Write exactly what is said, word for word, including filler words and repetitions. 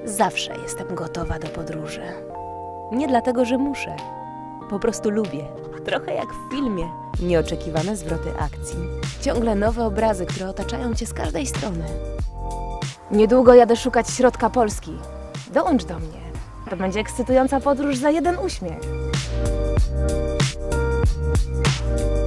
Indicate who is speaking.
Speaker 1: Zawsze jestem gotowa do podróży. Nie dlatego, że muszę. Po prostu lubię. Trochę jak w filmie. Nieoczekiwane zwroty akcji. Ciągle nowe obrazy, które otaczają cię z każdej strony. Niedługo jadę szukać środka Polski. Dołącz do mnie. To będzie ekscytująca podróż za jeden uśmiech.